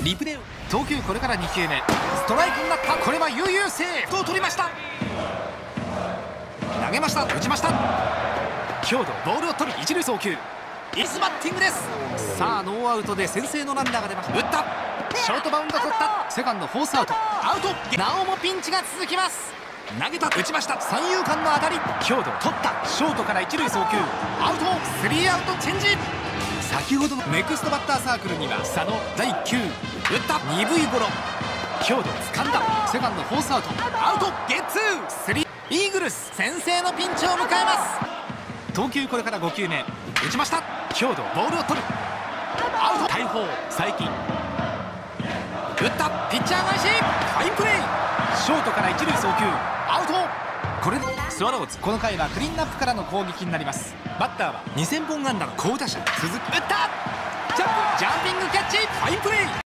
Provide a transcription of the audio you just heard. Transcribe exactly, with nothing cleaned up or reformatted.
リプレイ。投球これからにきゅうめ、ストライクになった。これは悠々セーフを取りました。投げました、打ちました。強度、ボールを取る。一塁送球、イスバッティングです。さあノーアウトで先制のランナーが出ました。打った、ショートバウンド取った。セカンドフォースアウト、アウト。なおもピンチが続きます。投げた、打ちました。三遊間の当たり、強度取った。ショートから一塁送球、アウト。スリーアウトチェンジ。先ほどのネクストバッターサークルには佐野。だいいっ球、打った。鈍いゴロ、強度掴んだ。セカンドフォースアウト、アウト。ゲッツー。スリー。イーグルス先制のピンチを迎えます。投球これからご球目、打ちました。強度、ボールを取る。アウト。大砲、最近打った。ピッチャー返し、ファインプレー。ショートから一塁送球、アウト。これでスワローズ、この回はクリーンナップからの攻撃になります。バッターはにせんぼん安打の好打者鈴木。打った。ジャンプ、ジャンピングキャッチ、ファインプレー。